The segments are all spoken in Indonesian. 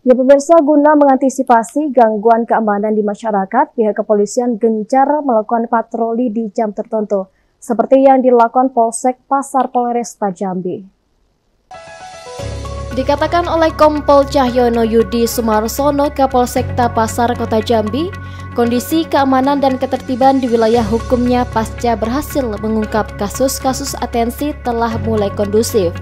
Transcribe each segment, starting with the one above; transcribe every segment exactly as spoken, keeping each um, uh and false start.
Ya pemirsa, guna mengantisipasi gangguan keamanan di masyarakat, pihak kepolisian gencar melakukan patroli di jam tertentu, seperti yang dilakukan Polsek Pasar Polresta Jambi. Dikatakan oleh Kompol Cahyono Yudi Sumarsono, Kapolsekta Pasar Kota Jambi, kondisi keamanan dan ketertiban di wilayah hukumnya pasca berhasil mengungkap kasus-kasus atensi telah mulai kondusif.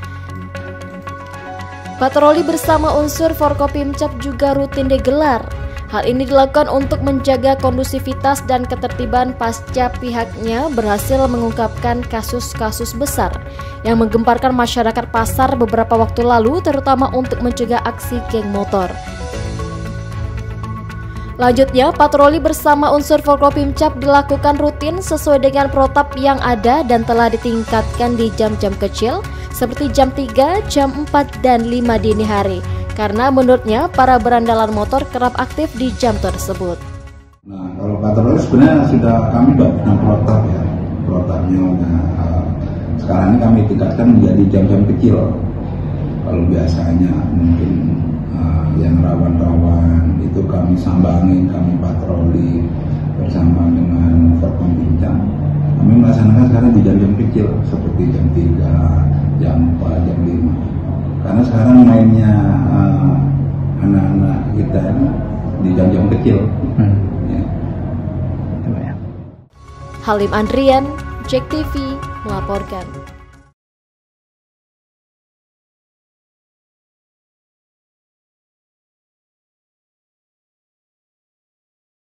Patroli bersama unsur Forkopimcap juga rutin digelar. Hal ini dilakukan untuk menjaga kondusivitas dan ketertiban pasca pihaknya berhasil mengungkapkan kasus-kasus besar yang menggemparkan masyarakat pasar beberapa waktu lalu, terutama untuk mencegah aksi geng motor. Lanjutnya, patroli bersama unsur Forkopimcap dilakukan rutin sesuai dengan protap yang ada dan telah ditingkatkan di jam-jam kecil seperti jam tiga, jam empat, dan lima dini hari. Karena menurutnya para berandalan motor kerap aktif di jam tersebut. Nah, kalau patroli sebenarnya sudah kami sudah punya protap ya, protapnya. Nah, sekarang ini kami tingkatkan menjadi jam-jam kecil. Kalau biasanya mungkin uh, yang rawan-rawan itu kami sambangin, kami patroli bersama dengan Forkopimcap. Kami melaksanakan sekarang di jam-jam kecil seperti jam tiga, jam empat, jam lima. Karena sekarang mainnya uh, anak-anak kita di jam-jam kecil. Hmm. Ya. Halim Andrian, Jack T V melaporkan.